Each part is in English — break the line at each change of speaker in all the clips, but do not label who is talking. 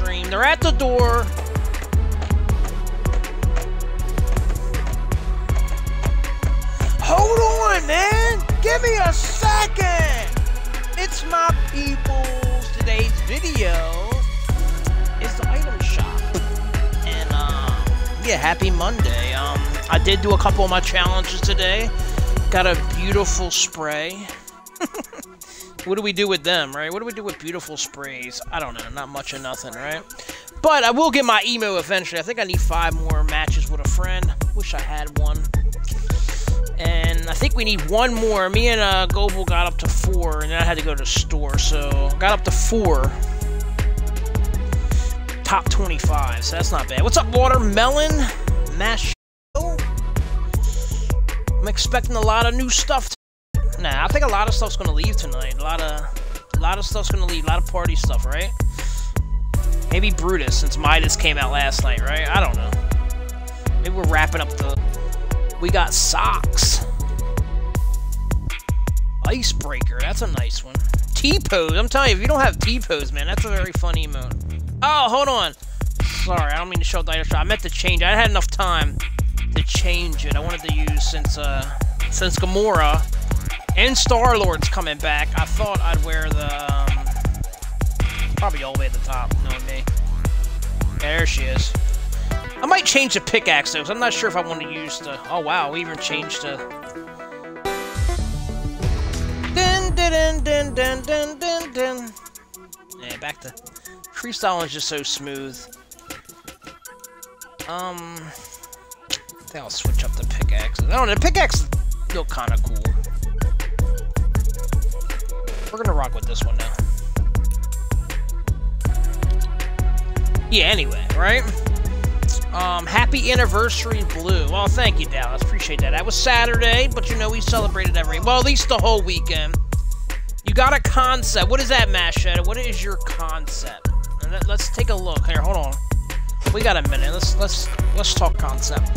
stream. They're at the door. Hold on, man. Give me a second. It's my peoples. Today's video is the item shop. And, yeah, happy Monday. I did do a couple of my challenges today. Got a beautiful spray. What do we do with them, right? What do we do with beautiful sprays? I don't know. Not much of nothing, right? But I will get my emo eventually. I think I need 5 more matches with a friend. Wish I had one. And I think we need 1 more. Me and Goble got up to 4, and then I had to go to the store. So, got up to 4. Top 25, so that's not bad. What's up, Watermelon? Mash. I'm expecting a lot of new stuff. Nah, I think a lot of stuff's gonna leave tonight. A lot of stuff's gonna leave. A lot of party stuff, right? Maybe Brutus, since Midas came out last night, right? I don't know. Maybe we're wrapping up the... We got socks. Icebreaker, that's a nice one. T-pose, I'm telling you, if you don't have T-pose, man, that's a very fun emote. Oh, hold on. Sorry, I don't mean to show the item shop. I meant to change it. I had enough time to change it. I wanted to use, since Gamora and Star-Lord's coming back, I thought I'd wear the, probably all the way at the top, knowing me. Yeah, there she is. I might change the pickaxe, though, because I'm not sure if I want to use the... Oh, wow, we even changed the... Dun, dun, dun, dun, dun, dun, dun. Yeah, back to... Freestyle is just so smooth. I think I'll switch up the pickaxes. I don't know, the pickaxes look kind of cool. We're gonna rock with this one now. Yeah, anyway, right? Happy anniversary, Blue. Well, thank you, Dallas. Appreciate that. That was Saturday, but you know, we celebrated well, at least the whole weekend. You got a concept. What is that, Mashetta? What is your concept? And let's take a look. Here, hold on. We got a minute. Let's talk concept.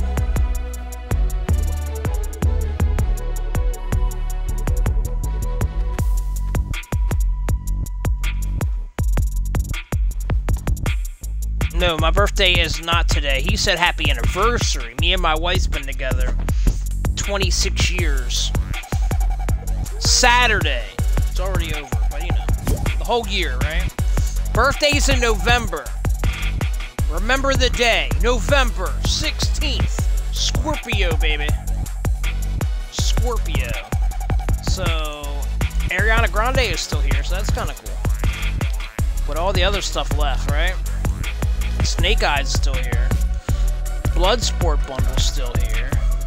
No, my birthday is not today. He said happy anniversary. Me and my wife's been together 26 years. Saturday. It's already over, but you know, the whole year, right? Birthday's in November. Remember the day. November 16th. Scorpio, baby. Scorpio. So, Ariana Grande is still here, so that's kind of cool. But all the other stuff left, right? Snake Eyes is still here. Bloodsport Bundle's still here.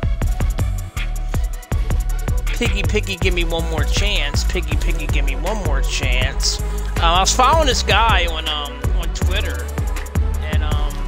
Piggy, Piggy, give me one more chance. Piggy, Piggy, give me one more chance. I was following this guy on Twitter, and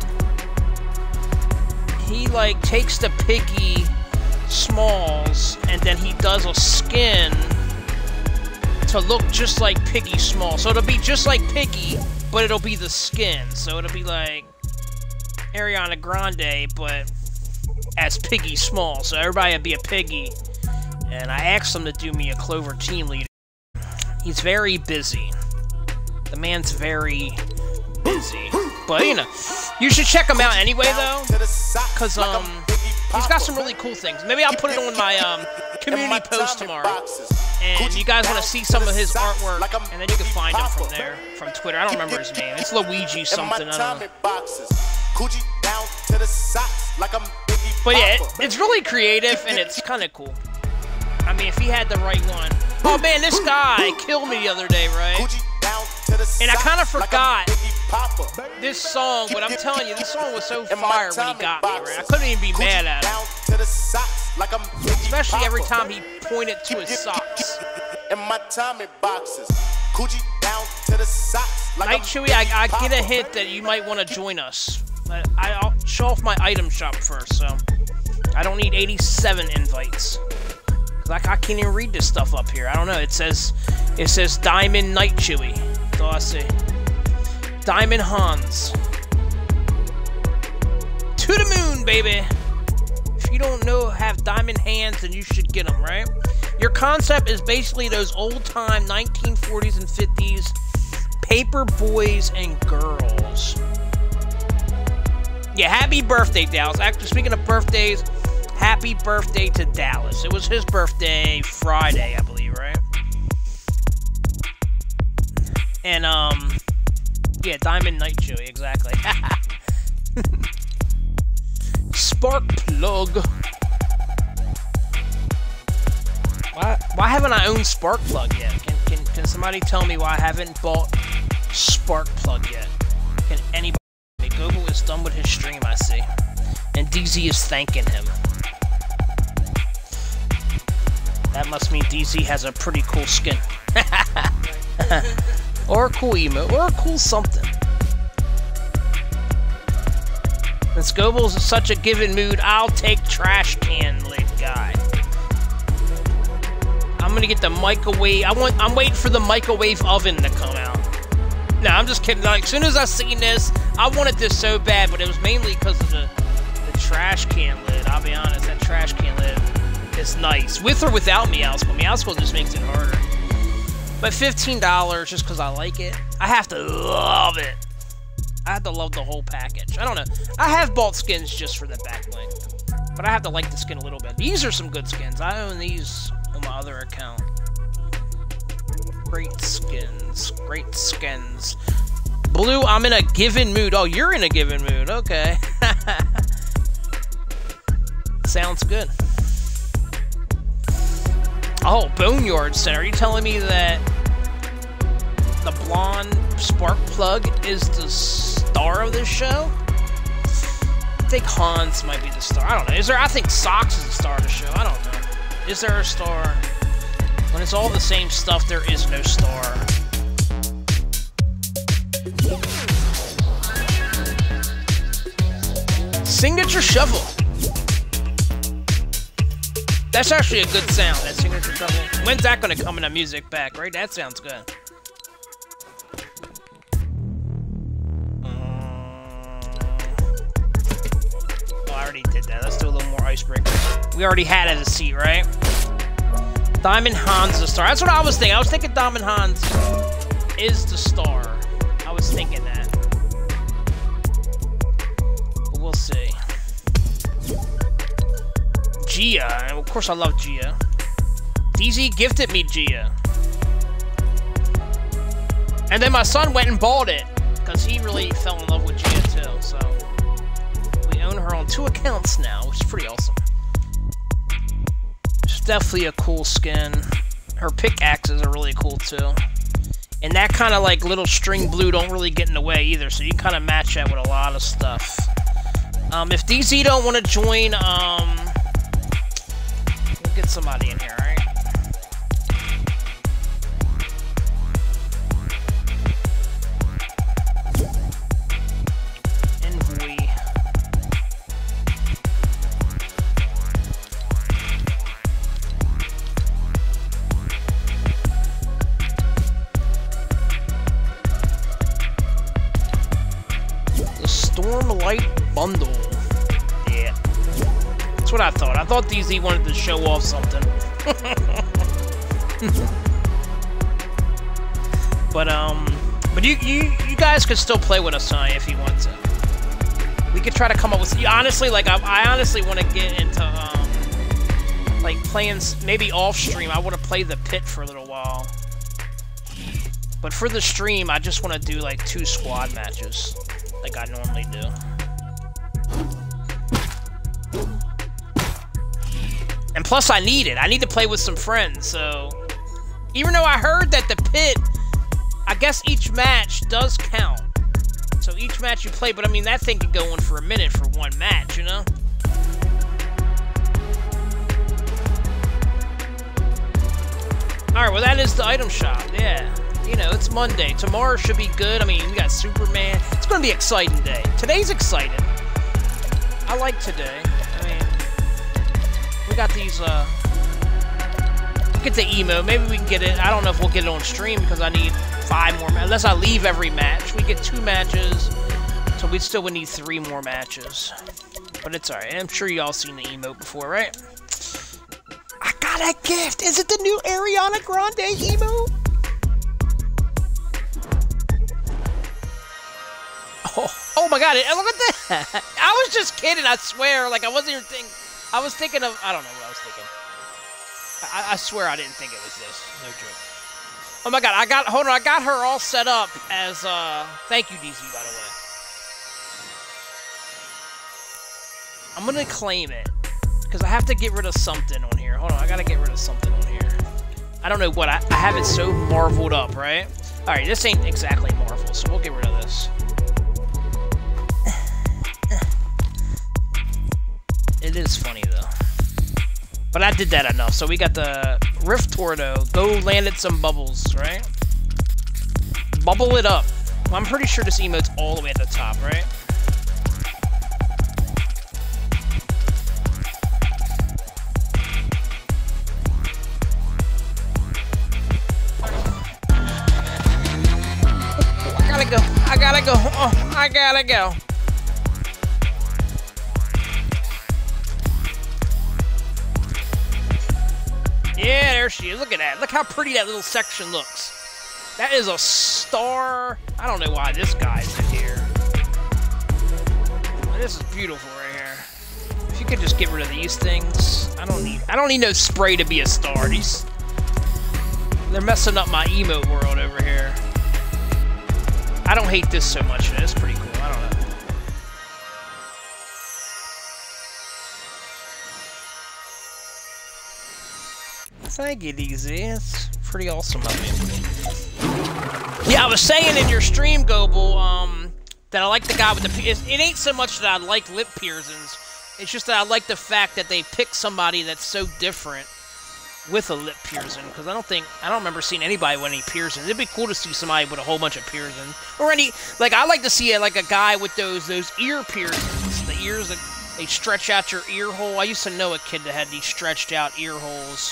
he like takes the Piggy Smalls, and then he does a skin to look just like Piggy Small. So it'll be just like Piggy, but it'll be the skin. So it'll be like Ariana Grande, but as Piggy Small. So everybody would be a Piggy. And I asked him to do me a Clover team leader. He's very busy. The man's very busy. But, you know, you should check him out anyway, though. Because, he's got some really cool things. Maybe I'll put it on my, community post tomorrow. And you guys want to see some of his artwork, and then you can find him from there, from Twitter. I don't remember his name. It's Luigi something, I don't know. But yeah, it's really creative, and it's kind of cool. I mean, if he had the right one. Oh man, this guy killed me the other day, right? And I kind of forgot this song, but I'm telling you, this song was so fire when he got me, right? I couldn't even be mad at him. Especially every time he pointed to his socks. Night Chewy, I get a hint that you might want to join us. But I'll show off my item shop first, so I don't need 87 invites. Like, I can't even read this stuff up here. I don't know. It says Diamond Night Chewy. That's all I see. Diamond Hans. To the moon, baby. If you don't know, have diamond hands, then you should get them, right? Your concept is basically those old-time 1940s and 50s paper boys and girls. Yeah, happy birthday, Dallas. Actually, speaking of birthdays, happy birthday to Dallas. It was his birthday Friday, I believe, right? And, yeah, Diamond Night Chewy, exactly. Spark plug. Why haven't I owned Spark Plug yet? Can somebody tell me why I haven't bought Spark Plug yet? Can anybody? Gogo is done with his stream, I see. And DZ is thanking him. That must mean DZ has a pretty cool skin. Or a cool emote, or a cool something. Since Goebbels is such a given mood, I'll take trash can lid guy. I'm gonna get the microwave. I'm waiting for the microwave oven to come out. No, I'm just kidding. Like, as soon as I seen this, I wanted this so bad, but it was mainly because of the trash can lid. I'll be honest, that trash can lid is nice. With or without Meowscles. Meowscles just makes it harder. But $15 just because I like it. I have to love it. I have to love the whole package. I don't know. I have bought skins just for the backbling. But I have to like the skin a little bit. These are some good skins. I own these on my other account. Great skins. Great skins. Blue, I'm in a given mood. Oh, you're in a given mood. Okay. Sounds good. Oh, Boneyard Center. Are you telling me that the blonde Spark Plug is the star of this show? I think Hans might be the star. I don't know. Is there? I think Socks is the star of the show. I don't know. Is there a star? When it's all the same stuff, there is no star. Signature Shovel. That's actually a good sound, that Signature Shovel. When's that gonna come in a music pack, right? That sounds good. Oh, I already did that. Let's do a little more icebreaker. We already had it as a seat, right? Diamond Hans is the star. That's what I was thinking. I was thinking Diamond Hans is the star. I was thinking that. But we'll see. Gia, and of course I love Gia. DZ gifted me Gia. And then my son went and bought it, because he really fell in love with Gia too, so. We own her on 2 accounts now, which is pretty awesome. She's definitely a cool skin. Her pickaxes are really cool too. And that kind of like little string blue don't really get in the way either, so you can kind of match that with a lot of stuff. If DZ don't want to join, we'll get somebody in here, alright? Envoy. The Stormlight Bundle. Yeah. That's what I thought. I thought DZ wanted to show off something. But you guys could still play with us tonight if you want to. We could try to come up with. Honestly, like I honestly want to get into like playing maybe off stream. I want to play the pit for a little while. But for the stream, I just want to do like 2 squad matches, like I normally do. And plus, I need it. I need to play with some friends, so... Even though I heard that the pit, I guess each match does count. So each match you play, but I mean, that thing could go on for a minute for 1 match, you know? Alright, well that is the item shop, yeah. You know, it's Monday. Tomorrow should be good. I mean, we got Superman. It's gonna be an exciting day. Today's exciting. I like today. We got these, we'll get the emo. Maybe we can get it. I don't know if we'll get it on stream because I need 5 more. Unless I leave every match. We get 2 matches. So we still would need 3 more matches. But it's alright. I'm sure y'all seen the emote before, right? I got a gift! Is it the new Ariana Grande emote? Oh my god, look at that! I was just kidding, I swear. Like, I wasn't even thinking. I was thinking of. I don't know what I was thinking. I swear I didn't think it was this. No joke. Oh my god, hold on, I got her all set up as, thank you, DZ, by the way. I'm gonna claim it, because I have to get rid of something on here. Hold on, I gotta get rid of something on here. I don't know what, I have it so marveled up, right? Alright, this ain't exactly Marvel, so we'll get rid of this. It is funny, though. But I did that enough, so we got the Rift Tornado. Go land at some bubbles, right? Bubble it up. Well, I'm pretty sure this emote's all the way at the top, right? I gotta go. Oh, I gotta go. Yeah, there she is. Look at that. Look how pretty that little section looks. That is a star. I don't know why this guy's in here. This is beautiful right here. If you could just get rid of these things. I don't need no spray to be a star. They're messing up my emote world over here. I don't hate this so much. It's pretty cool. I don't know. Thank you, DZ. It's pretty awesome of me. Yeah, I was saying in your stream, Goble, that I like the guy with the... It ain't so much that I like lip piercings. It's just that I like the fact that they pick somebody that's so different with a lip piercing. Because I don't remember seeing anybody with any piercings. It'd be cool to see somebody with a whole bunch of piercings. Or any... Like, I like to see like a guy with those ear piercings. The ears that they stretch out your ear hole. I used to know a kid that had these stretched out ear holes.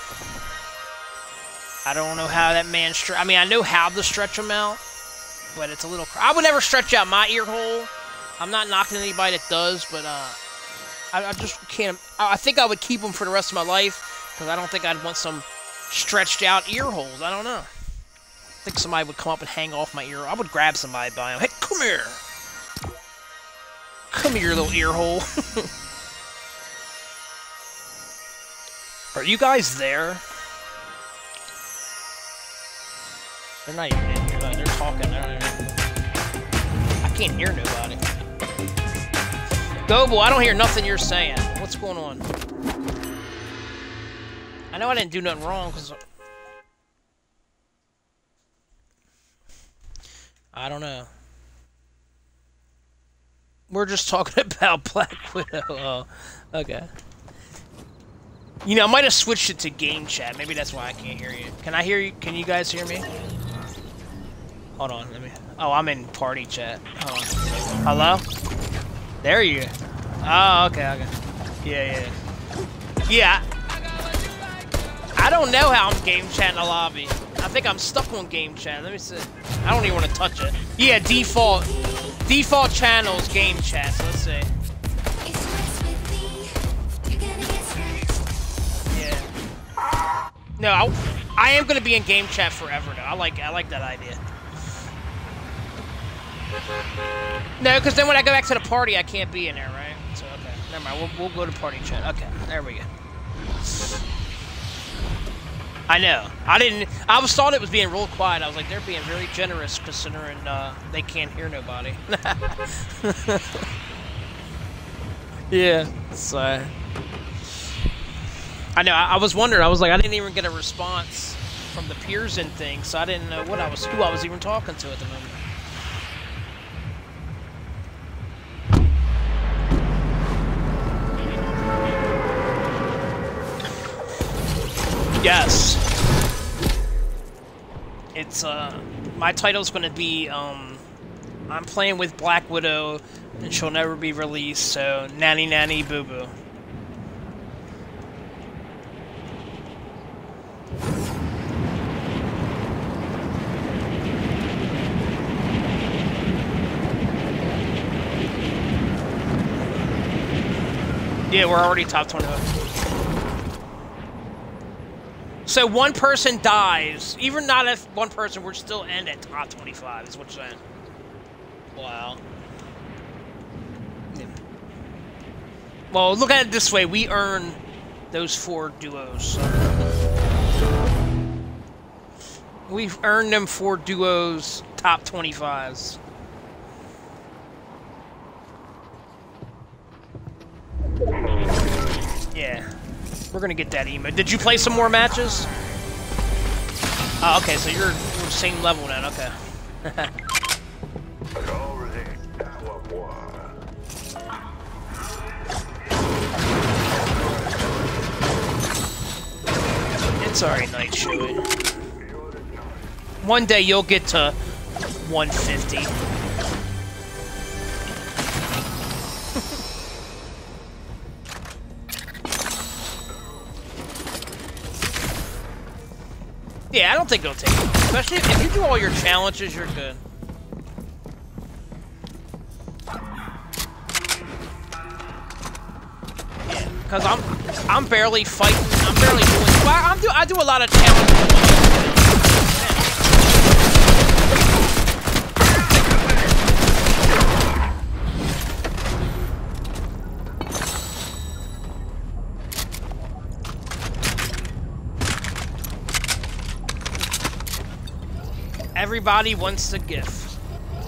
I don't know how that man I mean, I know how to stretch them out, but it's a little... I would never stretch out my ear hole. I'm not knocking anybody that does, but I just can't... I think I would keep them for the rest of my life, because I don't think I'd want some stretched out ear holes. I don't know. I think somebody would come up and hang off my ear. I would grab somebody by them. Hey, come here! Come here, little ear hole. Are you guys there? They're not even in here. They're talking. I can't hear nobody. Goble, I don't hear nothing you're saying. What's going on? I know I didn't do nothing wrong, because... I don't know. We're just talking about Black Widow. Oh, okay. You know, I might have switched it to game chat. Maybe that's why I can't hear you. Can I hear you? Can you guys hear me? Hold on, let me... Oh, I'm in party chat. Hold on. Hello? There you go. Oh, okay. Yeah. Yeah. I don't know how I'm game chat in the lobby. I think I'm stuck on game chat. Let me see. I don't even want to touch it. Yeah, default channel is game chat, so let's see. Yeah. No, I am going to be in game chat forever, though. I like that idea. No, because then when I go back to the party, I can't be in there, right? So, okay. Never mind. We'll go to party chat. Okay. There we go. I know. I thought it was being real quiet. I was like, they're being very generous considering they can't hear nobody. Yeah. So... I know. I was wondering. I was like, I didn't even get a response from the Pearson thing, so I didn't know who I was even talking to at the moment. Yes. It's, my title's gonna be, I'm playing with Black Widow, and she'll never be released, so nanny nanny boo boo. Yeah, we're already top 25. So one person dies, even not if one person, we're still end at top 25, is what you're saying. Wow. Yeah. Well, look at it this way. We earn those 4 duos. So. We've earned them 4 duos, top 25s. Yeah. We're gonna get that emo. Did you play some more matches? Oh, okay, so you're the same level then, okay. It's alright, Night Chewy. One day you'll get to 150. Yeah, I don't think it'll take long. Especially if you do all your challenges, you're good. Yeah, because I'm barely fighting. I'm barely doing. Well, I do a lot of challenges. Everybody wants a gift.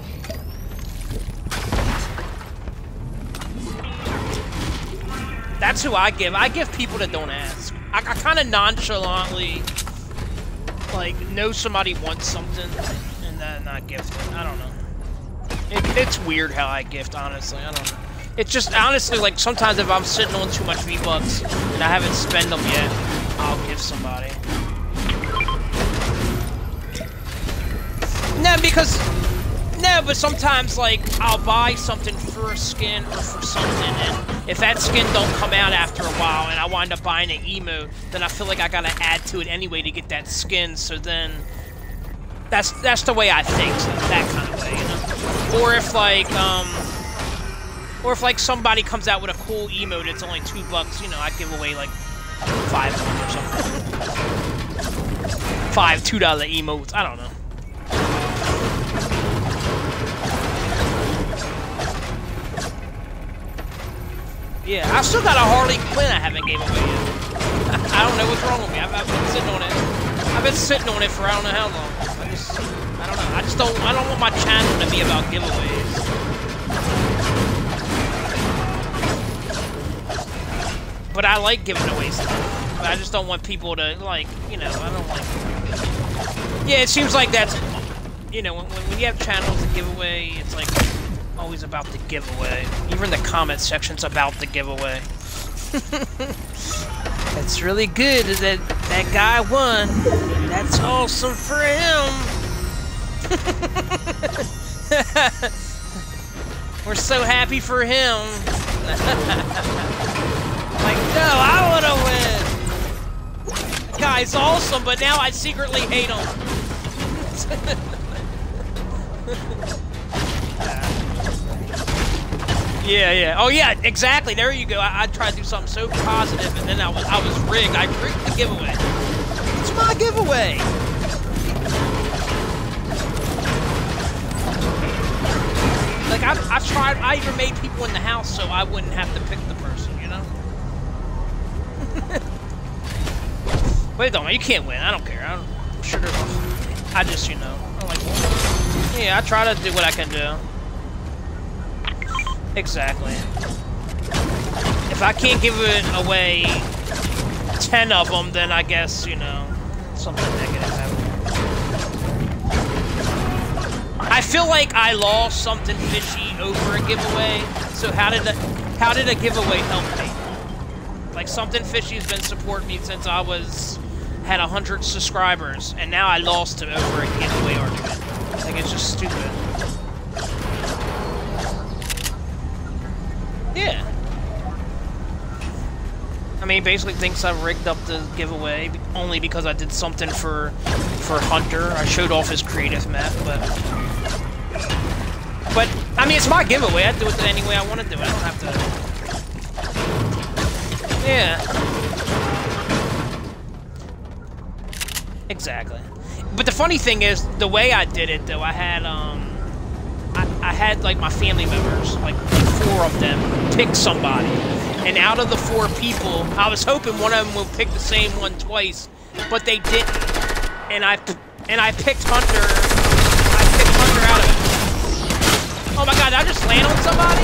That's who I give. I give people that don't ask. I kind of nonchalantly, like, know somebody wants something and then not gift it. I don't know. It's weird how I gift, honestly. I don't know. It's just, honestly, like, sometimes if I'm sitting on too much V-Bucks and I haven't spent them yet, I'll give somebody. No, but sometimes, like, I'll buy something for a skin or for something, and if that skin don't come out after a while and I wind up buying an emote, then I feel like I gotta add to it anyway to get that skin, so then that's the way I think, so that kind of way, you know? Or if, like, somebody comes out with a cool emote, it's only $2, you know, I give away, like, 5 or something. 5 $2 emotes, I don't know. Yeah, I still got a Harley Quinn I haven't gave away yet. I don't know what's wrong with me. I've been sitting on it. I've been sitting on it for I don't know how long. I don't know. I don't want my channel to be about giveaways. But I like giving away stuff. But I just don't want people to, like, you know, I don't like... Yeah, it seems like that's... You know, when you have channels that give away, it's like... always about the giveaway. Even the comment section's about the giveaway. That's really good that guy won. That's awesome for him. We're so happy for him. Like, no, I want to win. That guy's awesome, but now I secretly hate him. Yeah. Oh yeah, exactly. There you go. I tried to do something so positive, and then I was rigged. I rigged the giveaway. It's my giveaway. Like I've tried. I even made people in the house so I wouldn't have to pick the person. You know. But it don't matter. You can't win. I don't care. I'm sure there's. I just, you know. I'm like, yeah. I try to do what I can do. Exactly. If I can't give it away 10 of them, then I guess, you know, something negative happened. I feel like I lost something fishy over a giveaway, so how did a giveaway help me? Like, something fishy has been supporting me since I had 100 subscribers, and now I lost it over a giveaway argument. Like, it's just stupid. Yeah. I mean, he basically thinks I rigged up the giveaway only because I did something for Hunter. I showed off his creative map, but I mean, it's my giveaway. I do it any way I want to do it. I don't have to. Yeah. Exactly. But the funny thing is, the way I did it, though, I had I I had like my family members, like 4 of them, pick somebody. And out of the 4 people, I was hoping one of them would pick the same one twice, but they didn't. And I picked Hunter. I picked Hunter out of it. Oh my god, did I just land on somebody?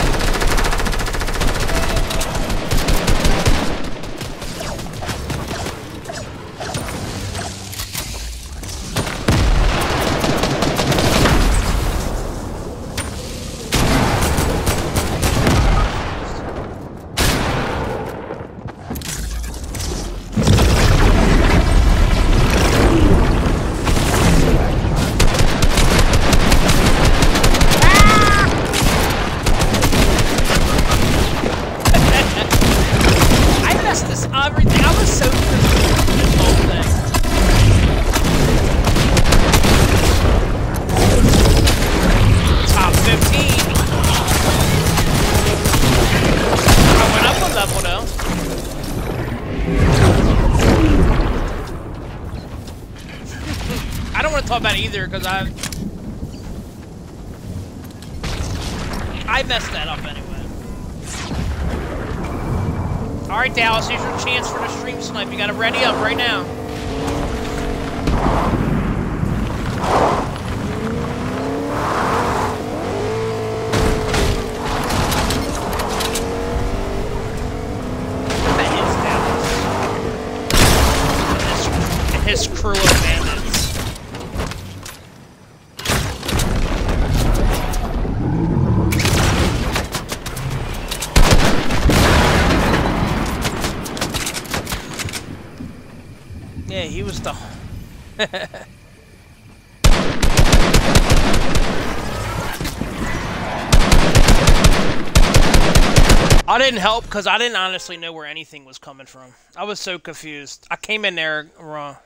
Either because I messed that up anyway. All right, Dallas, here's your chance for the stream snipe. You got to ready up right now. That is Dallas. And his crew of bandits. He was the... I didn't help because I didn't honestly know where anything was coming from. I was so confused. I came in there wrong.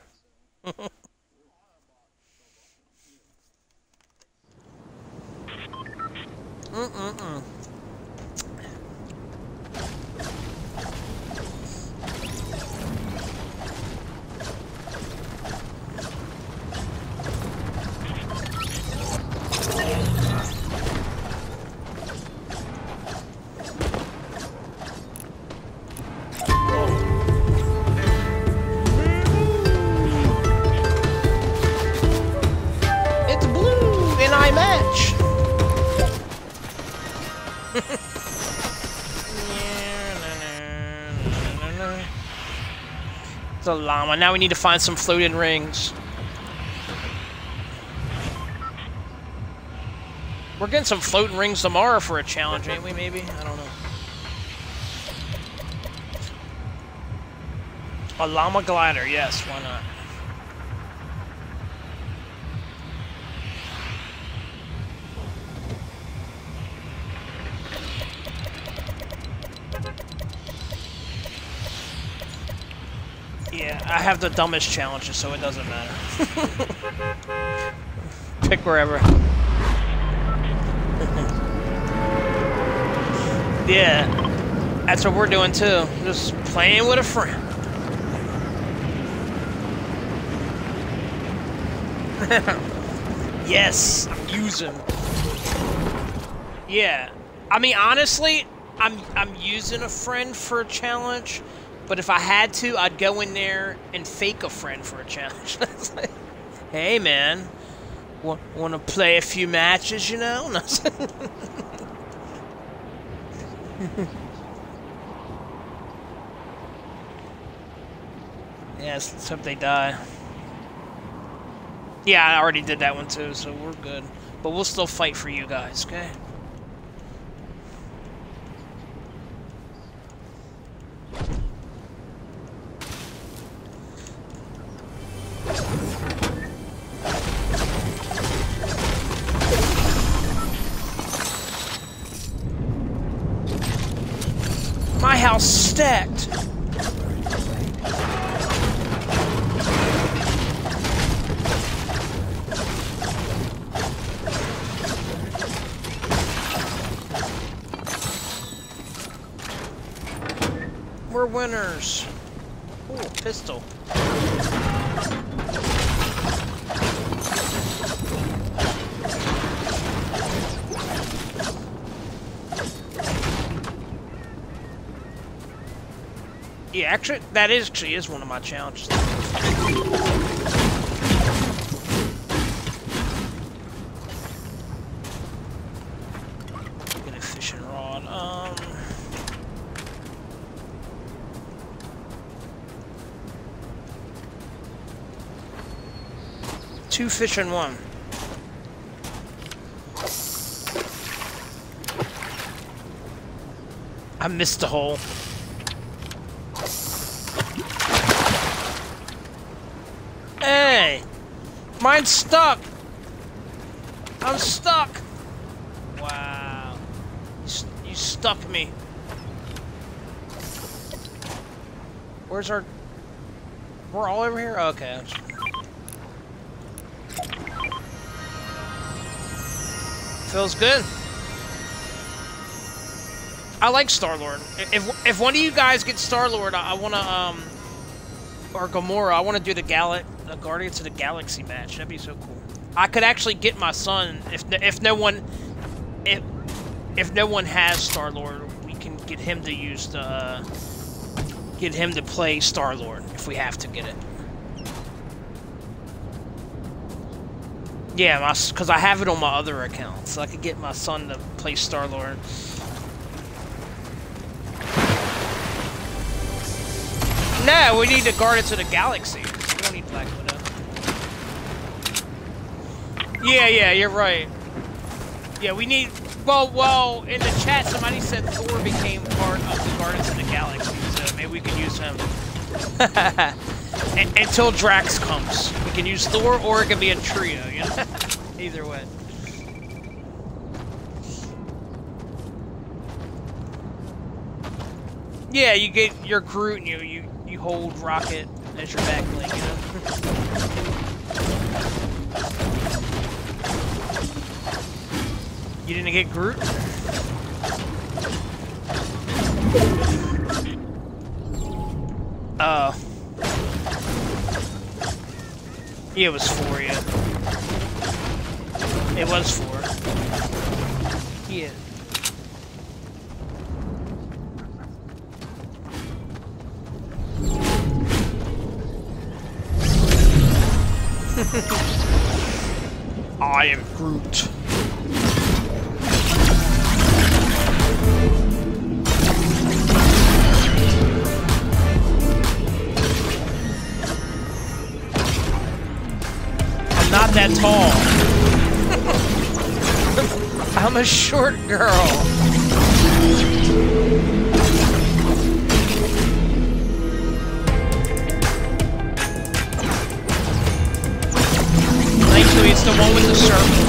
It's a llama. Now we need to find some floating rings. We're getting some floating rings tomorrow for a challenge, ain't we, maybe? I don't know. A llama glider, yes, why not? Yeah, I have the dumbest challenges, so it doesn't matter. Pick wherever. Yeah, that's what we're doing too. Just playing with a friend. Yes, I'm using. Yeah, I mean honestly, I'm using a friend for a challenge. But if I had to, I'd go in there and fake a friend for a challenge. Like, hey, man, want to play a few matches, you know? Yes, let's hope they die. Yeah, I already did that one too, so we're good. But we'll still fight for you guys, okay? My house stacked. We're winners. Ooh, pistol. Yeah, actually, that actually is one of my challenges. Get a fishing rod. 2 fish in 1. I missed the hole. Hey! Mine's stuck! I'm stuck! Wow. You stuck me. Where's our... We're all over here? Okay. Feels good. I like Star-Lord. If one of you guys gets Star-Lord, I wanna or Gamora, I wanna do the Guardians of the Galaxy match. That'd be so cool. I could actually get my son if no one has Star-Lord, we can get him to use the play Star-Lord if we have to get it. Yeah, because I have it on my other account, so I could get my son to play Star-Lord. No, we need the Guardians of the Galaxy. We don't need Black Widow. Yeah, you're right. Yeah, we need... Well, in the chat, somebody said Thor became part of the Guardians of the Galaxy, so maybe we can use him. Until Drax comes. We can use Thor, or it can be a trio, you know? Either way. Yeah, you get your Groot and you hold Rocket as your back leg, you know? You didn't get Groot? Yeah, it was 4, yeah. It was 4. Yeah. I am Groot. I'm not that tall. I'm a short girl. Actually, it's the one with the circle.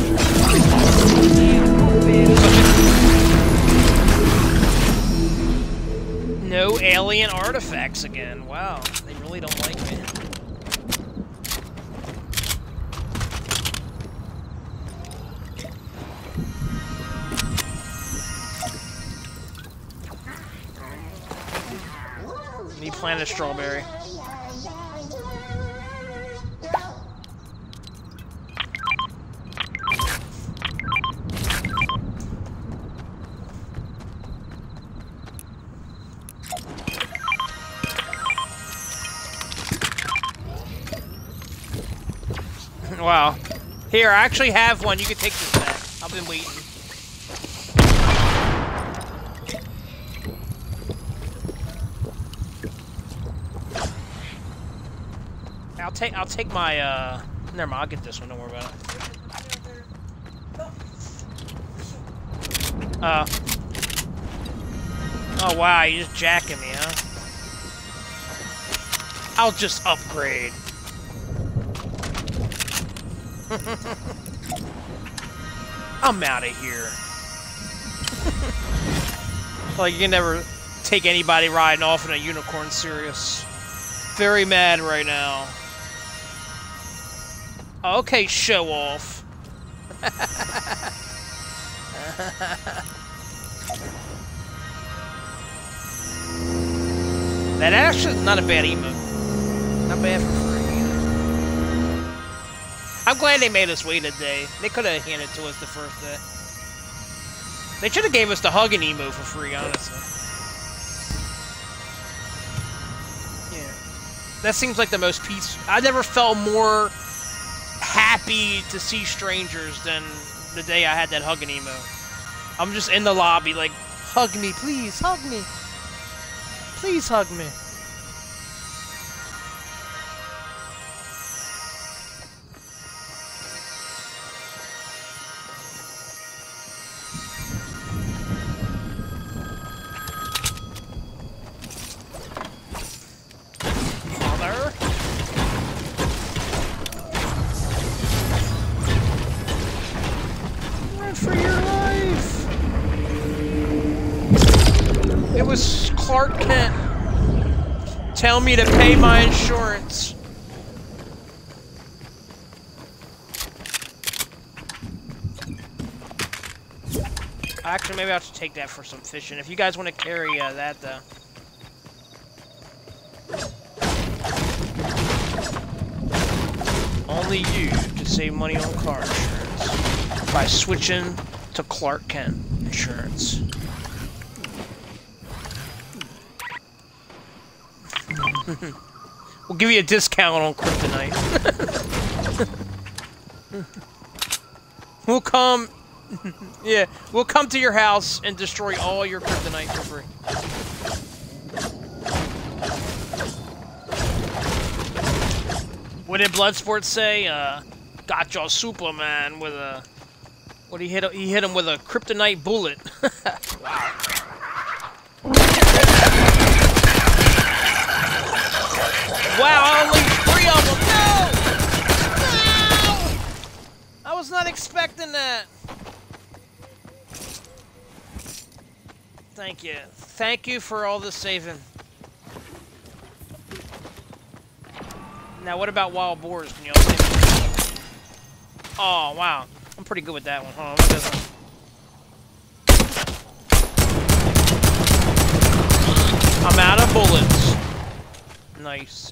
No alien artifacts again. Wow, they really don't like me. Me plant a strawberry. Wow. Here, I actually have one. You can take this back. I've been waiting. I'll take my never mind, I'll get this one, don't worry about it. Oh wow, you're just jacking me, huh? I'll just upgrade. I'm out of here. Like, you can never take anybody riding off in a unicorn serious. Very mad right now. Okay, show off. That actually is not a bad emote. Not bad for free. I'm glad they made us wait a day. They could have handed it to us the first day. They should have gave us the hugging emote for free, honestly. That seems like the most peaceful. I never felt more happy to see strangers than the day I had that hugging emote. I'm just in the lobby like, hug me, please, hug me. Please hug me. Mother. Run for your life. It was Clark Kent. Tell me to pay my insurance. Actually, maybe I'll just take that for some fishing. If you guys want to carry that, though. Only you can save money on car insurance by switching to Clark Kent Insurance. We'll give you a discount on kryptonite. We'll come... yeah, we'll come to your house and destroy all your kryptonite for free. What did Bloodsport say? Got your Superman with a... What he hit him with a kryptonite bullet. Wow. Wow, only 3 of them! No! No! I was not expecting that. Thank you. Thank you for all the saving. Now, what about wild boars? Can y'all save me? Oh, wow. I'm pretty good with that one. Hold on, what does it? I'm out of bullets. Nice.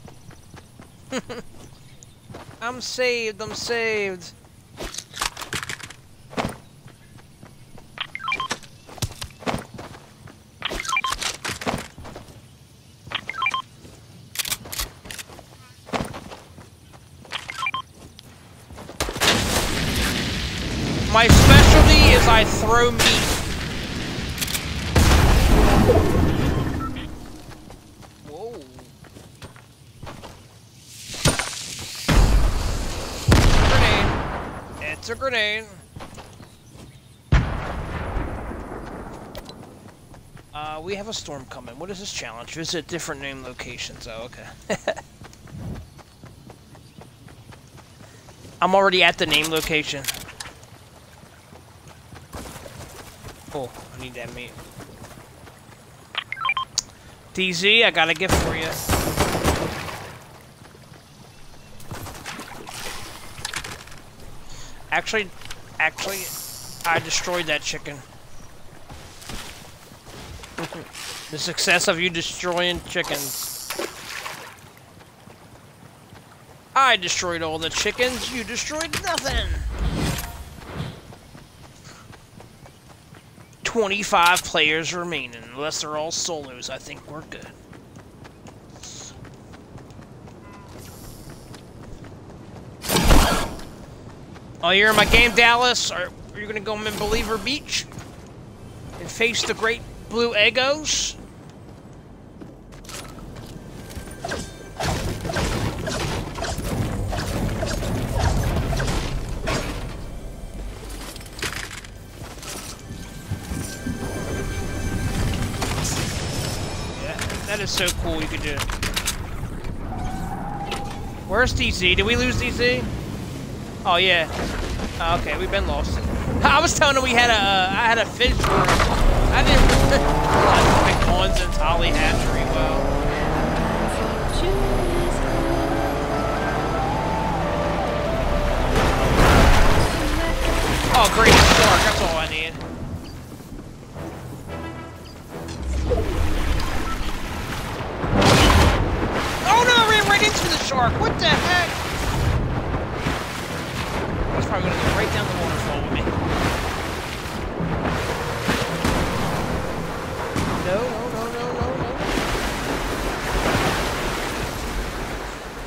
I'm saved, I'm saved. My specialty is I throw meat. Whoa. Grenade. It's a grenade. We have a storm coming. What is this challenge? Visit different name locations. Oh, okay. I'm already at the name location. Oh, I need that meat. DZ, I got a gift for you. Actually, I destroyed that chicken. The success of you destroying chickens. I destroyed all the chickens, you destroyed nothing. 25 players remaining. Unless they're all solos, I think we're good. Oh, you're in my game, Dallas? Are you gonna go in Believer Beach? And face the great blue Eggos? That is so cool you could do it. Where's DZ? Did we lose DZ? Oh yeah. Oh, okay, we've been lost. I was telling him we had I had a fish for him. I didn't realize McMahon's and Holly Hatchery well. Oh great, shark, that's all I need. Oh no, I ran right into the shark! What the heck? He's probably gonna go right down the waterfall with me. No.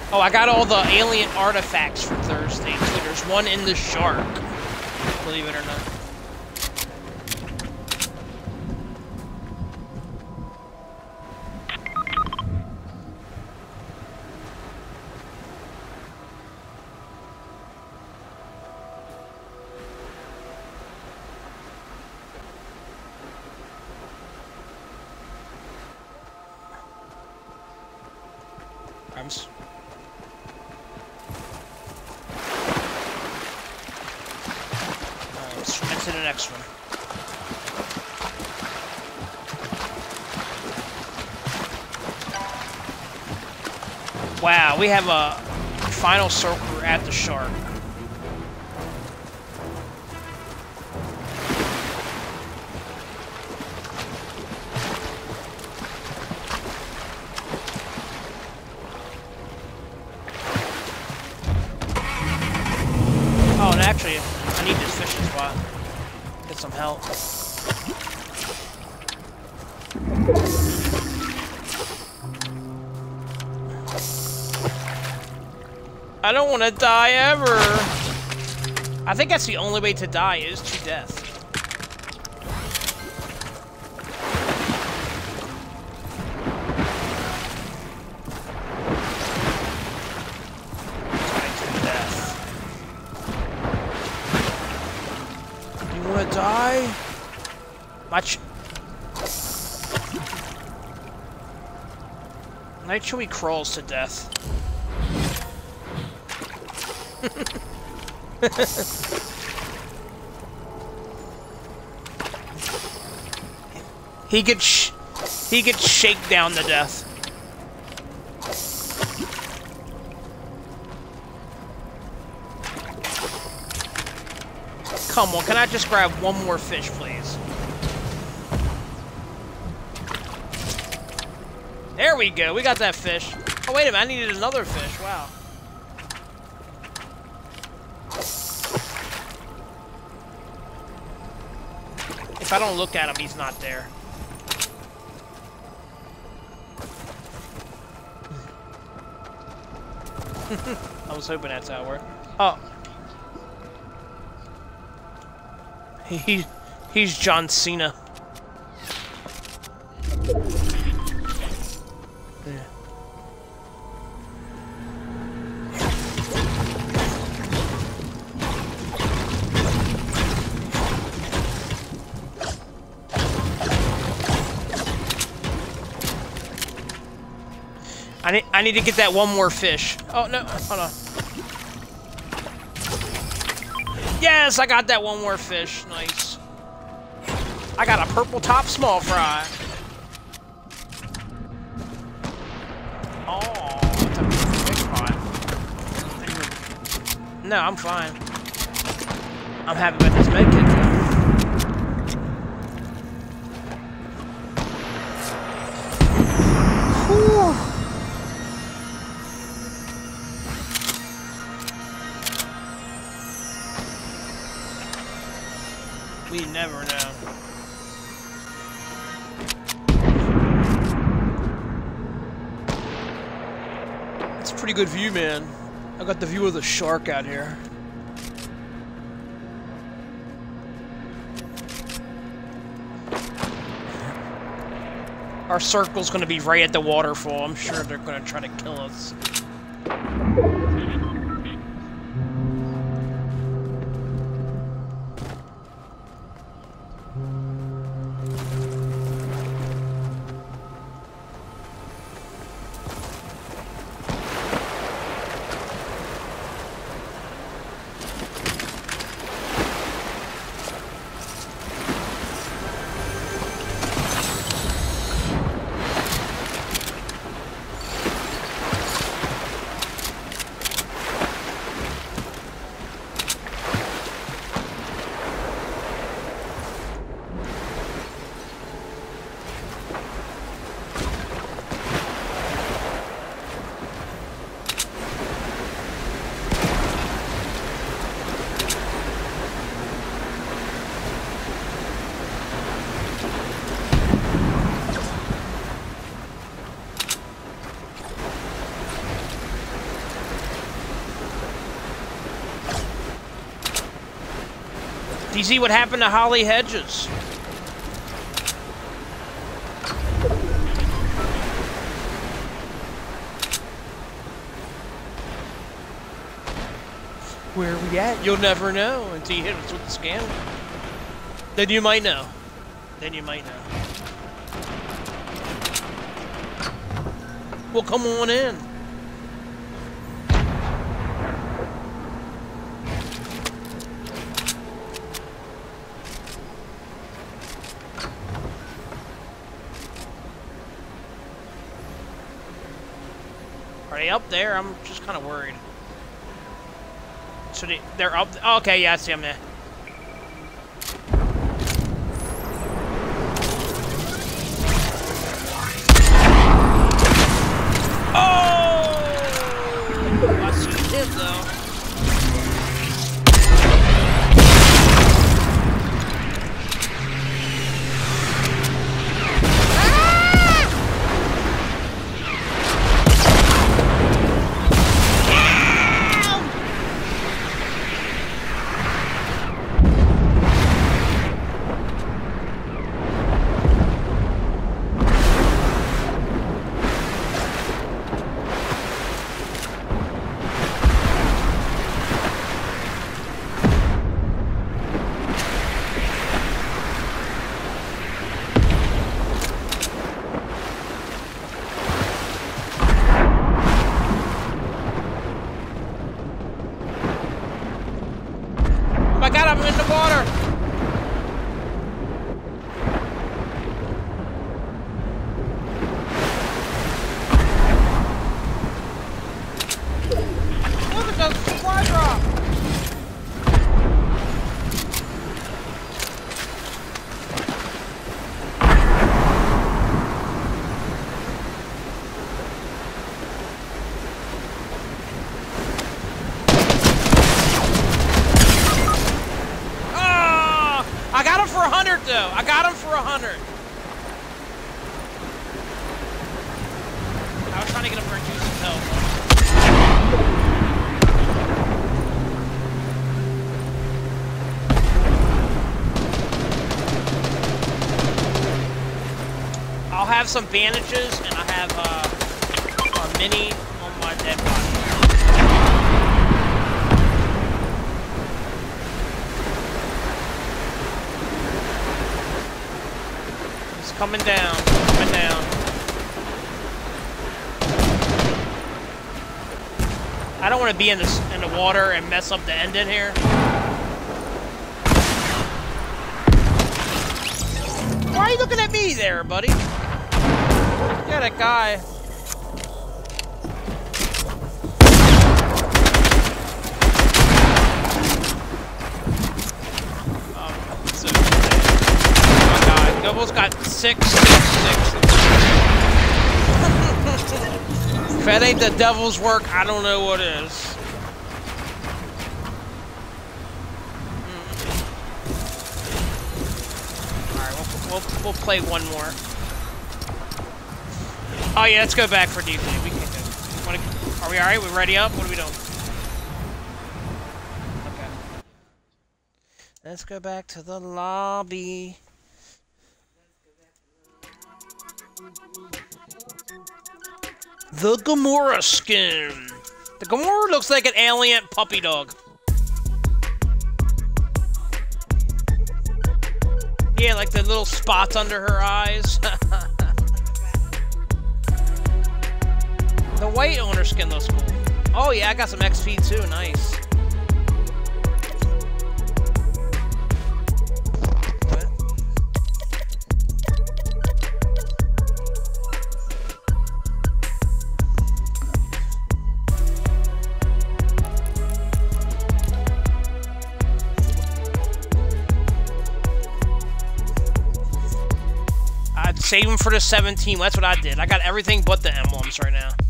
Oh, I got all the alien artifacts from Thursday, too. There's one in the shark. Believe it or not. Let's to the next one. Wow, we have a final circle at the shark. Oh, and actually, I need this fishing spot. Get some help. I don't want to die ever. I think that's the only way to die is to death. Die? Much. Night Chewie crawls to death. He could shake down to death. Come on, can I just grab one more fish, please? There we go, we got that fish. Oh, wait a minute, I needed another fish, wow. If I don't look at him, he's not there. I was hoping that's how it worked. Oh. He's John Cena. Yeah. I need to get that one more fish. Oh no, hold on. Yes, I got that one more fish. Nice. I got a purple top small fry. Oh, that's a big pot. No, I'm fine. I'm happy with this medkit. Whew. We never know. It's a pretty good view, man. I got the view of the shark out here. Our circle's gonna be right at the waterfall. I'm sure they're gonna try to kill us. DZ, what happened to Holly Hedges? Where are we at? You'll never know until you hit us with the scanner. Then you might know. Then you might know. Well, come on in. Are they up there? I'm just kind of worried. So they're up. Okay, yeah, I see them there. Oh! I see him though. I got him in the water. Look at the supply drop. I got him for 100 though. I got him for 100. I was trying to get him for a juice of help. I'll have some bandages and I have a mini on my dead body. Coming down, coming down. I don't want to be in the water and mess up the ending here. Why are you looking at me there, buddy? Yeah, that guy. Almost got 6. If that ain't the devil's work, I don't know what is. Alright, we'll play one more. Oh yeah, let's go back for DZ. We can go. Are we alright? We ready up? What are we doing? Okay. Let's go back to the lobby. The Gamora skin. The Gamora looks like an alien puppy dog. Yeah, like the little spots under her eyes. The white owner skin looks cool. Oh yeah, I got some XP too, nice. Save them for the 17. That's what I did. I got everything but the emblems right now.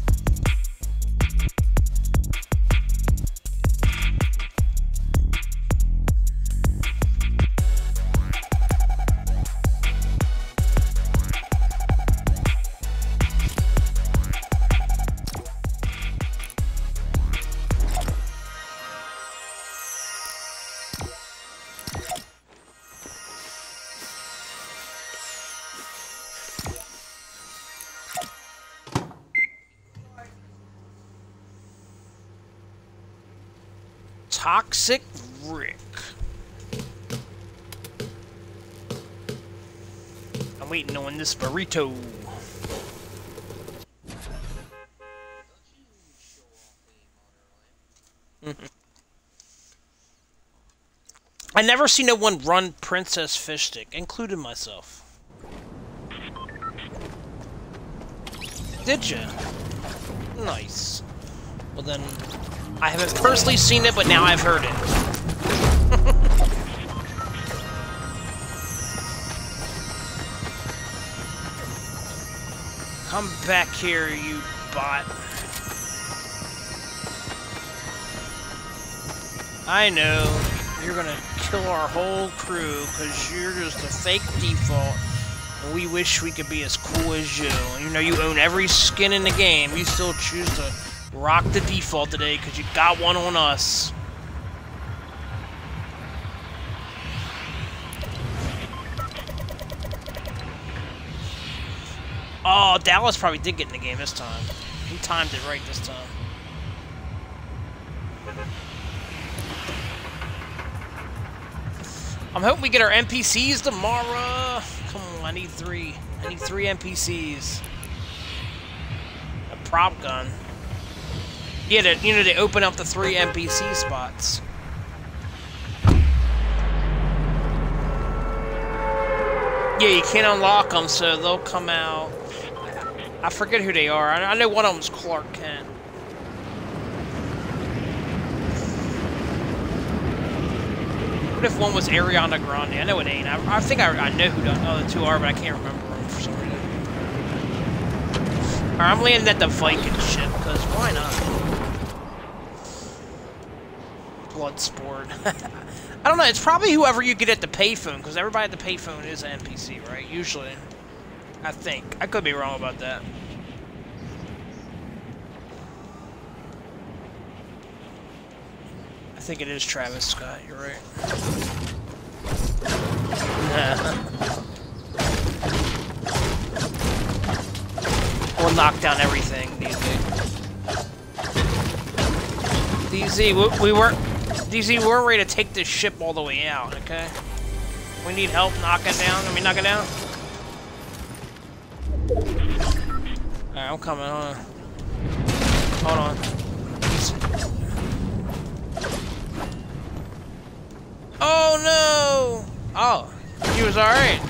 Toxic Rick. I'm waiting on this burrito. I never seen no one run Princess Fish Stick, including myself. Did you? Nice. Well then, I haven't personally seen it, but now I've heard it. Come back here, you bot. I know. You're gonna kill our whole crew because you're just a fake default. And we wish we could be as cool as you. You know, you own every skin in the game. You still choose to rock the default today because you got one on us. Oh, Dallas probably did get in the game this time. He timed it right this time. I'm hoping we get our NPCs tomorrow. Come on, I need 3. I need 3 NPCs. A prop gun. Yeah, you know, they open up the 3 NPC spots. Yeah, you can't unlock them, so they'll come out. I forget who they are. I know one of them's Clark Kent. What if one was Ariana Grande? I know it ain't. I think I know who the other 2 are, but I can't remember them for some reason. Alright, I'm landing at the Viking ship, because why not? Bloodsport. I don't know, it's probably whoever you get at the payphone, because everybody at the payphone is an NPC, right? Usually. I think. I could be wrong about that. I think it is Travis Scott, you're right. We'll knock down everything, DZ. DZ, we weren't ready to take this ship all the way out, okay? We need help knocking down. Let me knock it down. Alright, I'm coming on. Hold on. Oh no! Oh, he was alright.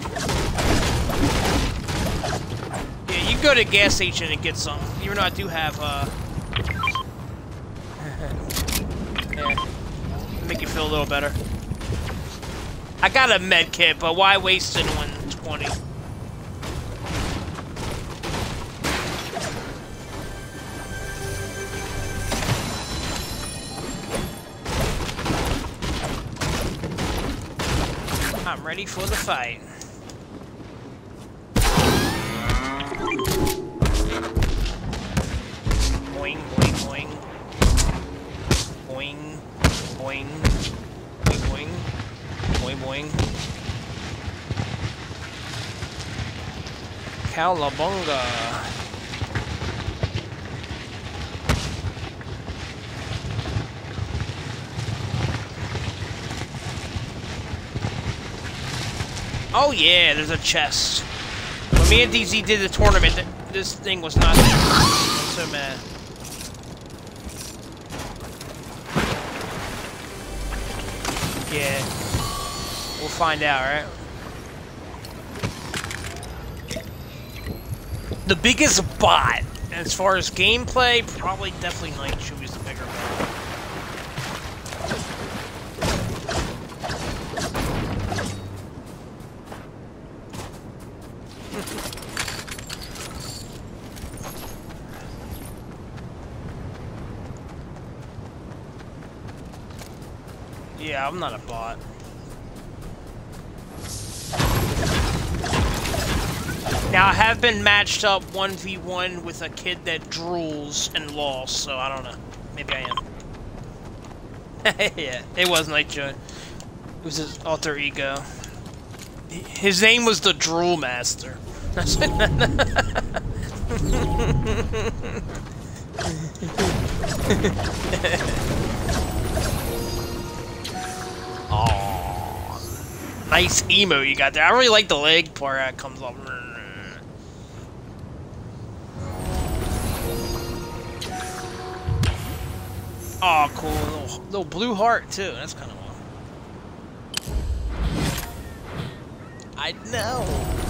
Yeah, you can go to the gas station and get some. Even though I do have, yeah. Make you feel a little better. I got a med kit, but why waste it when 20? I'm ready for the fight. Boing, boing, boing. Boing, boing, boing, boing, boing, boing. Cowabunga. Oh yeah, there's a chest. When me and DZ did the tournament, this thing was not there. I'm so mad. Yeah. We'll find out, right? The biggest bot, as far as gameplay, probably definitely Night Chewy's the bigger bot. Yeah, I'm not a bot. Now, I have been matched up 1v1 with a kid that drools and lost, so I don't know. Maybe I am. Yeah, it was Nightjoy. It was his alter ego. His name was the Drool Master. Oh, nice emo you got there. I really like the leg part that comes up. Oh, cool. Little blue heart, too. That's kind of cool. I know.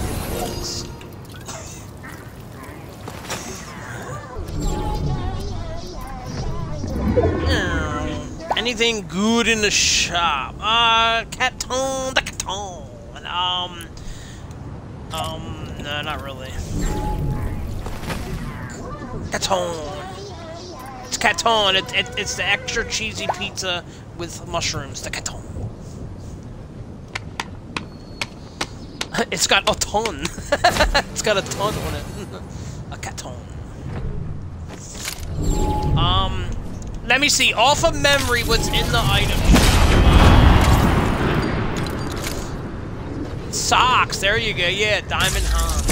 Anything good in the shop? Caton, the Caton. No, not really. Caton. It's Caton. It's the extra cheesy pizza with mushrooms. The Caton. It's got a ton. It's got a ton on it. A Caton. Let me see. Off of memory, what's in the item shop? Socks. There you go. Yeah, Diamond Hans.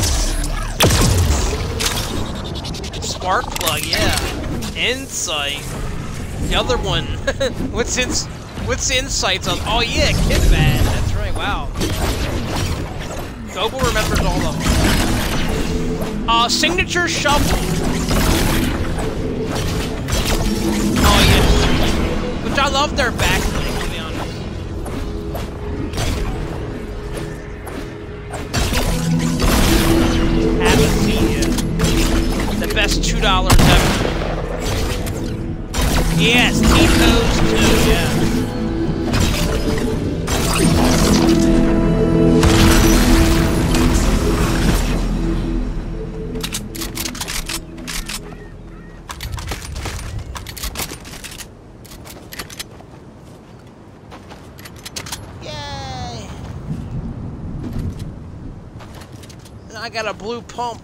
Spark plug. Yeah. Insight. The other one. What's insights on? Oh yeah, Kidbat. That's right. Wow. Goble remembers all of them. Signature shuffle. Oh yeah. Which I love their backbling, to be honest. Haven't seen yet. The best $2 ever. Yes, T-Pose too, yeah. Yay! And I got a blue pump.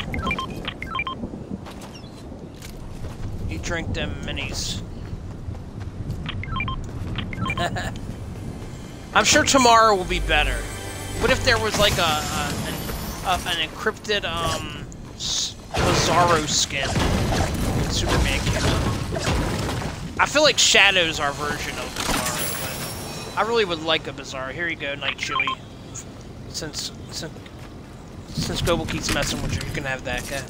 You drink them minis. I'm sure tomorrow will be better. What if there was like an encrypted Bizarro skin when Superman came out? I feel like Shadow's our version of Bizarro, but I really would like a Bizarro. Here you go, Night Chewy. Since Goble keeps messing with you, you can have that guy.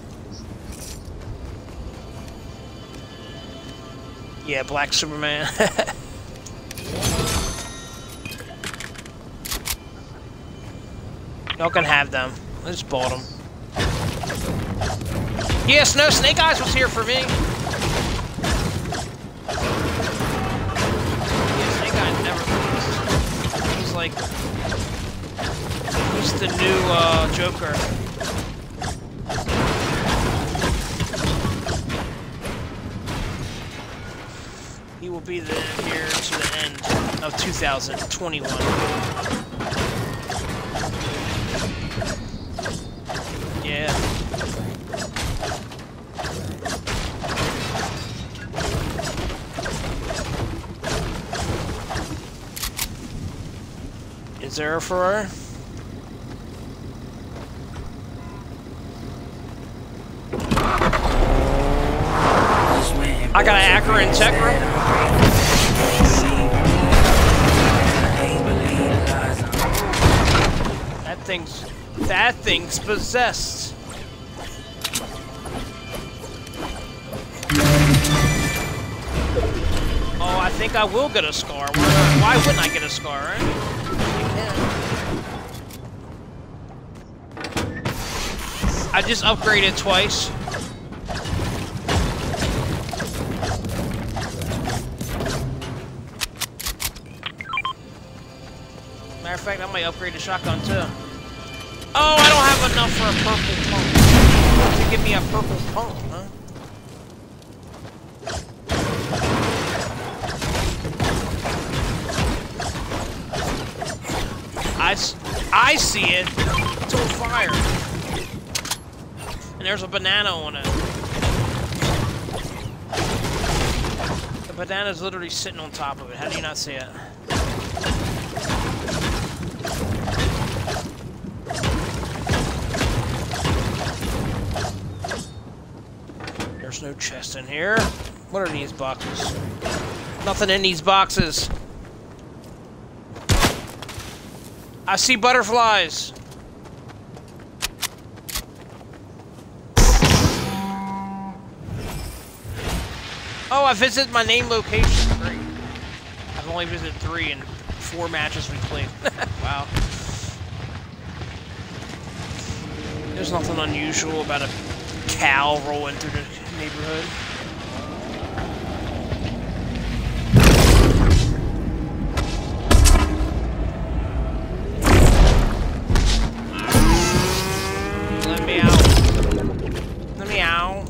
Yeah, Black Superman. Y'all can have them. I just bought them. Yes, no, Snake Eyes was here for me. Yeah, Snake Eyes never leaves. He's like... He's the new, Joker. He will be here to the end of 2021. Yeah. Is there a Ferrari? I got an Acura Integra. That thing's possessed. Oh, I think I will get a scar. Why wouldn't I get a scar, right? You can. I just upgraded twice. Matter of fact, I might upgrade the shotgun too. Oh, I don't have enough for a purple pump. To give me a purple pump, huh? I see it. It's on fire. And there's a banana on it. The banana's literally sitting on top of it. How do you not see it? There's no chest in here. What are these boxes? Nothing in these boxes. I see butterflies. Oh, I visited my named location. Great. I've only visited 3 in 4 matches we played. Wow. There's nothing unusual about a cow rolling through the neighborhood. Let me out. Let me out.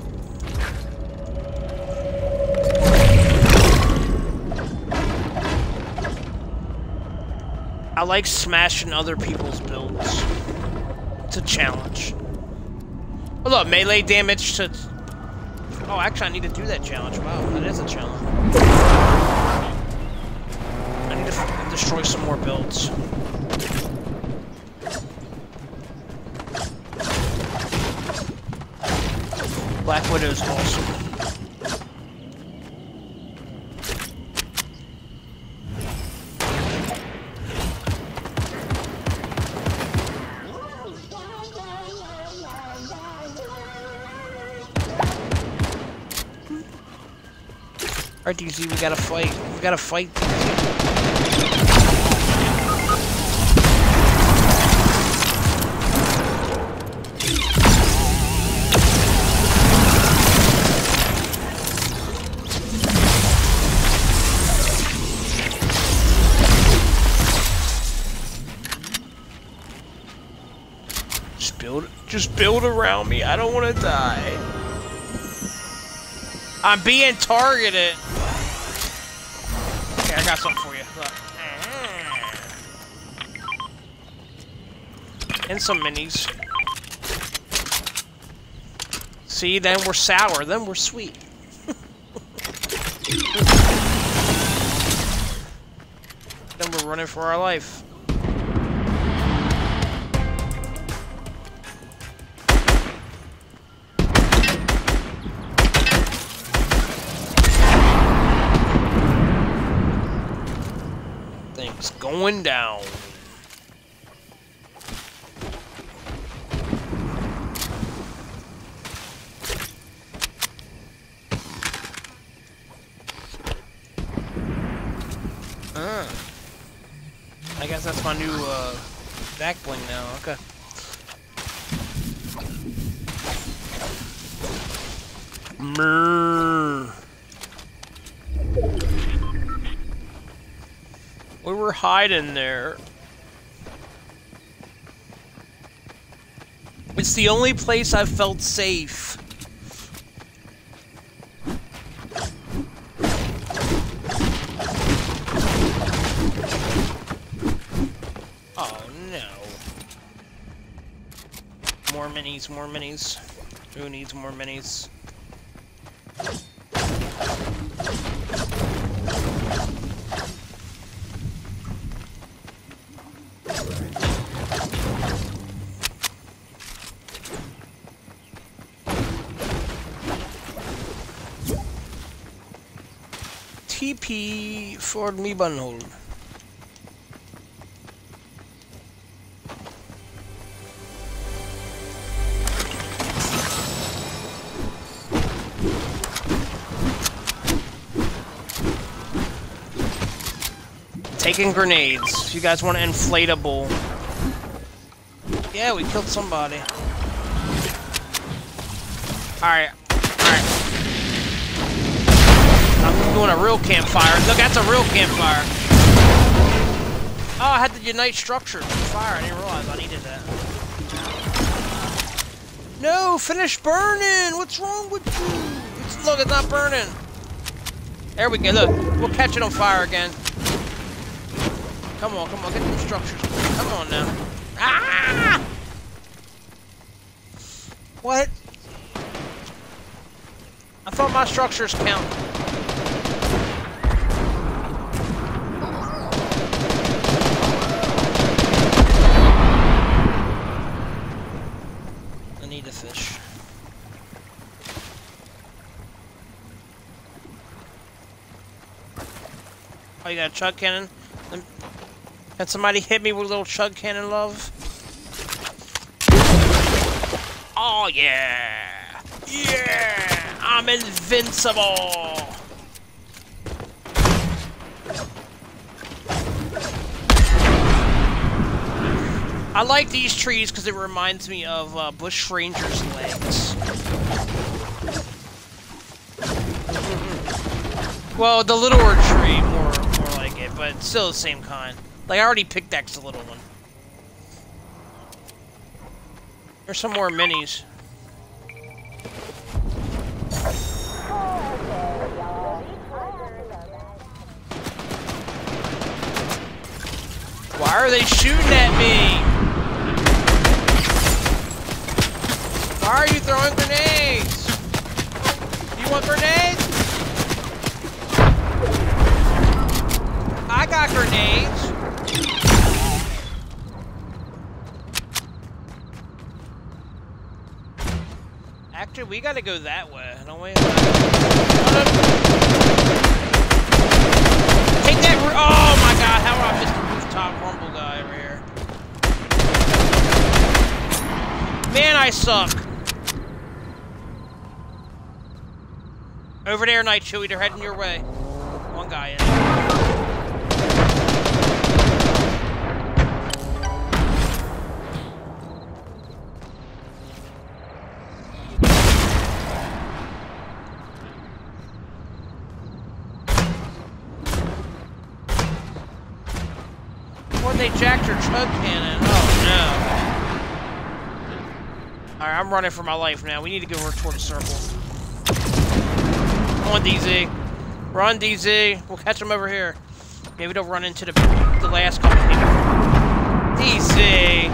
I like smashing other people's builds. It's a challenge. Oh look, melee damage to... Oh, actually I need to do that challenge. Wow, that is a challenge. I need to destroy some more builds. Black Widow's awesome. Alright, DZ, we gotta fight. We gotta fight, DZ. Just build around me. I don't want to die. I'm being targeted. Okay, I got something for you. Look. And some minis. See, then we're sour, then we're sweet. Then we're running for our life. Things going down. I guess that's my new back bling now. Okay. Mrrr. We were hiding there. It's the only place I've felt safe. Oh no. More minis, more minis. Who needs more minis? TP for me bunhole. Taking grenades. If you guys want an inflatable. Yeah, we killed somebody. Alright. Alright. I'm doing a real campfire. Look, that's a real campfire. Oh, I had to unite structures with fire. I didn't realize I needed that. No, finish burning! What's wrong with you? Look, it's not burning. There we go, look. We'll catch it on fire again. Come on, get them structures. Come on now. Ah! What? I thought my structures count. I need a fish. Oh, you got a chug cannon? Can somebody hit me with a little chug cannon love? Oh yeah! Yeah! I'm invincible! I like these trees because it reminds me of Bush Ranger's legs. Well, the littler tree, more like it, but still the same kind. Like, I already pickaxed the little one. There's some more minis. Why are they shooting at me? Why are you throwing grenades? You want grenades? I got grenades. Actually, we gotta go that way, don't we? Take that! Oh my god, how did I miss the rooftop rumble guy over here? Man, I suck. Over there, Night Chewie, they're heading your way. One guy in. When they jacked your chug cannon. Oh no. Alright, I'm running for my life now. We need to go toward the circle. Come on, DZ. Run, DZ. We'll catch them over here. Maybe they'll run into the last couple people. DZ.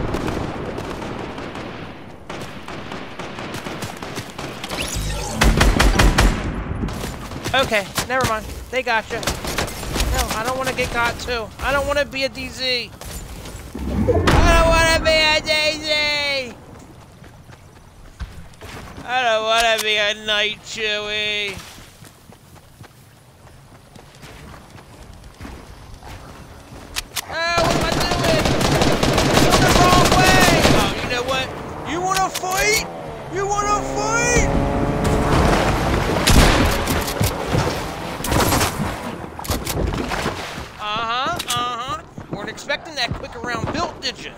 Okay, never mind. They got you. No, I don't want to get got too. I don't want to be a DZ. I don't want to be a DZ. I don't want to be a Night Chewie. Oh, what am I doing? Going the wrong way. Oh, you know what? You want to fight? You want to fight? Weren't expecting that quick around built, did you?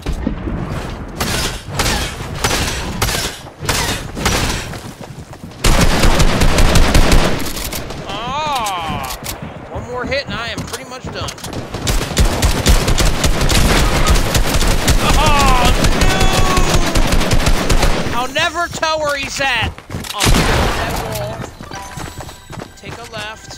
Ah, one more hit and I am pretty much done. Oh no! I'll never tell where he's at. On that wall. Take a left.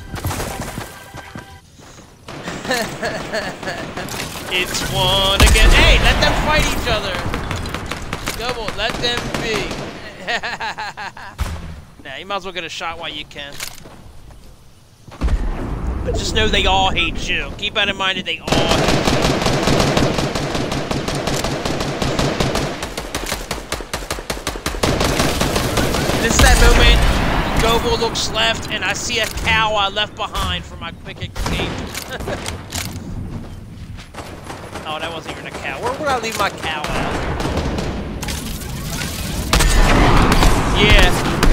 It's one again. Hey, let them fight each other. Double, let them be. Nah, you might as well get a shot while you can. But just know they all hate you. Keep that in mind that they all hate you. This is that moment Goble looks left and I see a cow I left behind for my quick escape. Oh, that wasn't even a cow. Where would I leave my cow at? Yeah.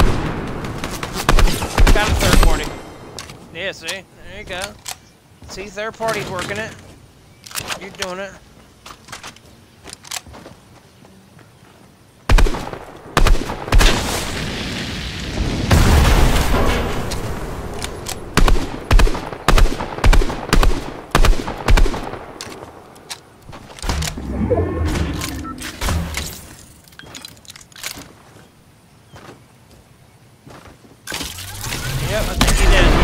Got a third party. Yeah, see? There you go. See, third party's working it. You're doing it. Yep, I think he did.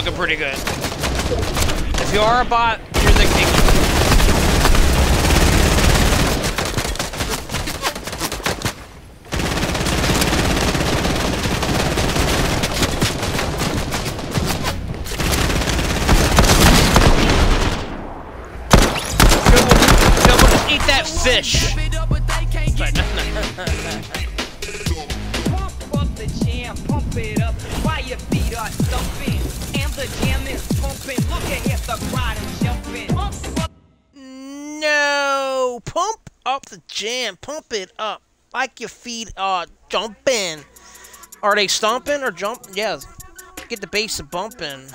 looking pretty good. If you are a bot, you're the king. Go, just eat that fish.
Pump up the jam, pump it up while your feet are thumping. And the jam is pumping. Look ahead, the crowd is jumping.
No! Pump up the jam. Pump it up. Like your feet are jumping. Are they stomping or jump? Yeah. Get the bass to bumping.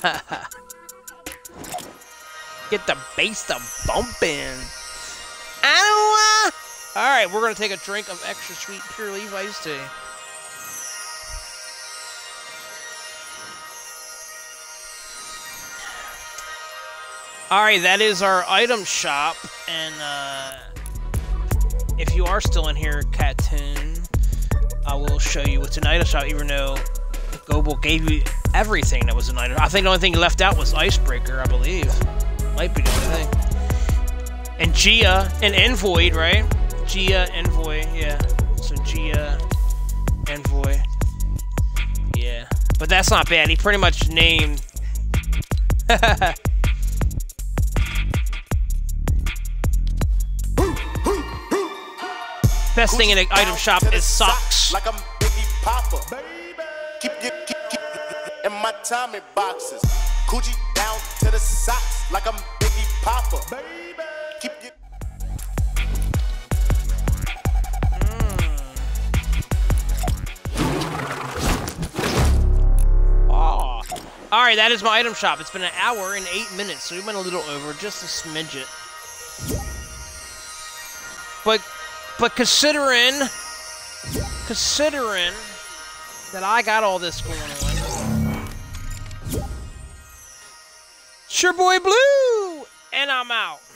Get the bass to bumping. Alright, we're going to take a drink of extra sweet Pure Leaf iced tea. Alright, that is our item shop, and if you are still in here, Catoon, I will show you what's in item shop, even though Goble gave you everything that was in item. I think the only thing left out was Icebreaker, I believe. Might be the only thing. And Gia, and Envoy, right? Gia, Envoy, yeah. So Gia, Envoy. Yeah. But that's not bad, he pretty much named... Best thing in an item shop is socks.
Like I'm Biggie Papa. Keep in my Tommy boxes. Coochie down to the socks like I'm Biggie Papa. Keep your
Oh. Alright, that is my item shop. It's been an hour and 8 minutes, so we went a little over, just a smidget. But considering that I got all this going on, it's your boy Blue, and I'm out.